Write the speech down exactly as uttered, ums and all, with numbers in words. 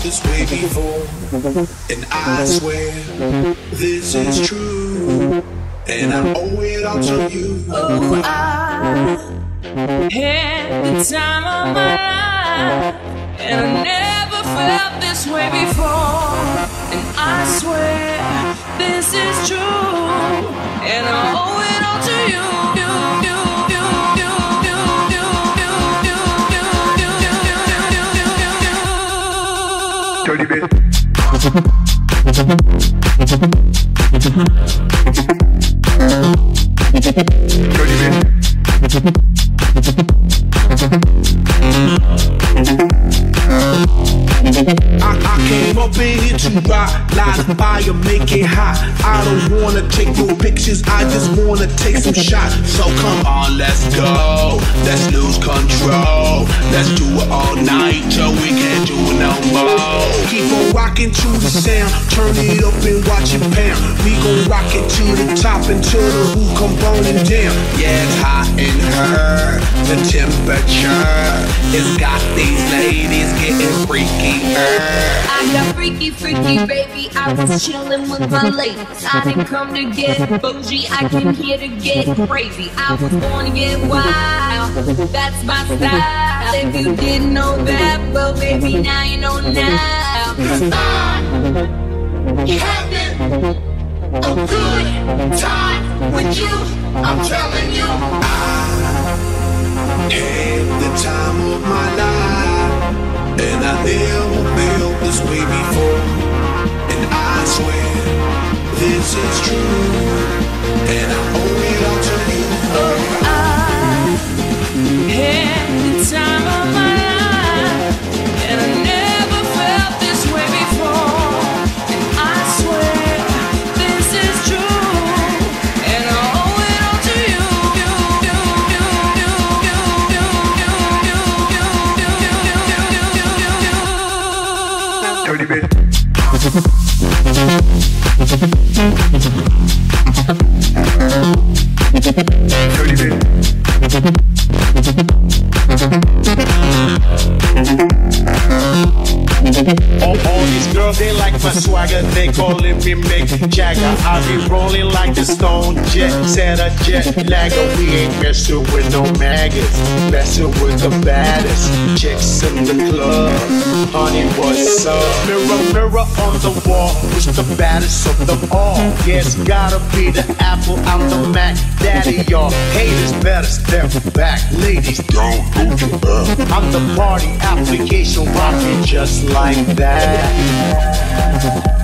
this way before, and I swear this is true, and I owe it all to you. Oh, I had the time of my life, and I never felt this way before, and I swear this is true, and I owe it all to you. Dirty bit. Dirty bit. I, I came up in here to rock, light a fire, make it hot. I don't wanna take no pictures, I just wanna take some shots. So come on, let's go, let's lose control. Let's do it all night till we can't do it no more. Keep on rocking to the sound, turn it up and watch it pound. We gon' rock it to the top until the roof come burning down. Yeah, it's hot in her, the temperature it's got these ladies getting freaky. I got freaky, freaky, baby. I was chillin' with my ladies. I didn't come to get bougie, I came here to get crazy. I was born to get wild, that's my style. If you didn't know that, well, baby, now you know now. 'Cause I'm having a good time with you, I'm telling you. I had the time of my life, and I never felt this way before, and I swear this is true, and I owe it all to you. Oh, I had the time of my life, and I never felt this way before, and I swear this is true, and I owe it all to you. Dirty bit. Dirty bit. All, all these girls, they like my swagger, they calling me Mick Jagger. I be rolling like the Stone Jet, set a jet lagger. We ain't messing with no maggots, messing with the baddest chicks in the club. Honey, what's up? Mirror, mirror on the wall, who's the baddest of them all? Yeah, it's gotta be the Apple, I'm the Mac Daddy, y'all haters better step back. Ladies, don't hold your back. I'm the party application rocking just like that.